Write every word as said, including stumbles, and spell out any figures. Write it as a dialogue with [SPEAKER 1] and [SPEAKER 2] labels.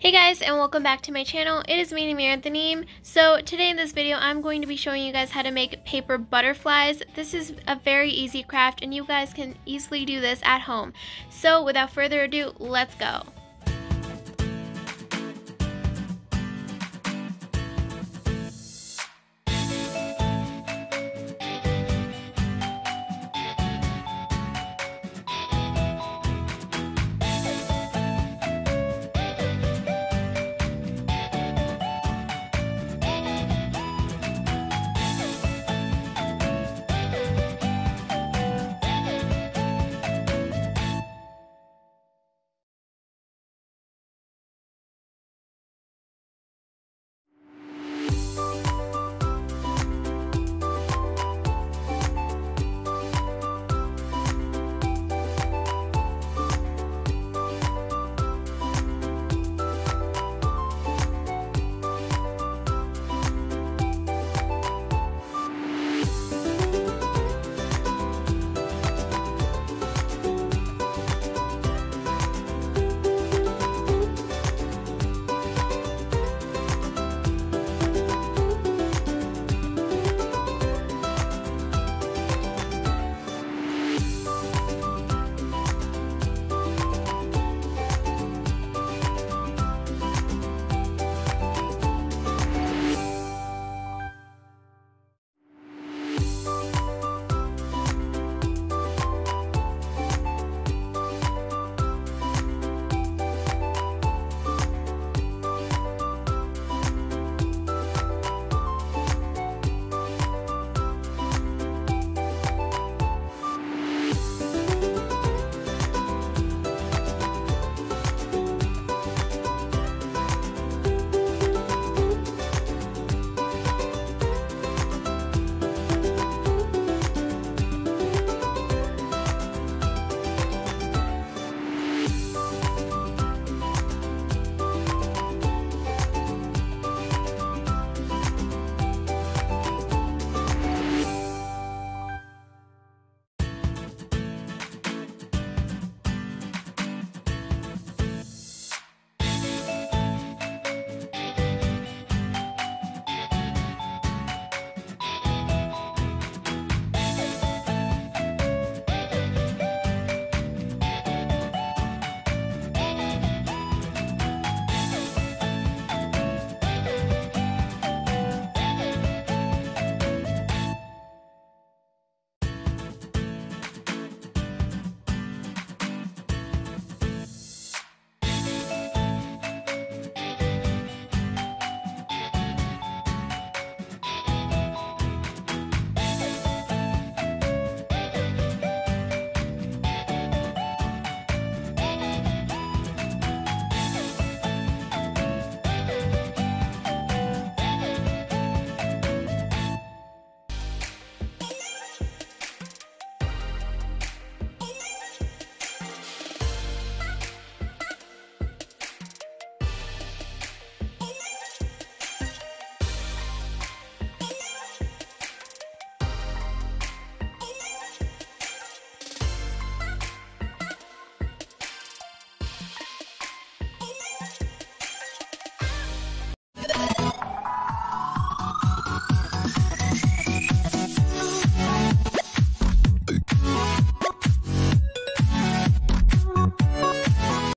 [SPEAKER 1] Hey guys, and welcome back to my channel. It is me, Namira Taneem. So today in this video I'm going to be showing you guys how to make paper butterflies. This is a very easy craft and you guys can easily do this at home. So without further ado, let's go.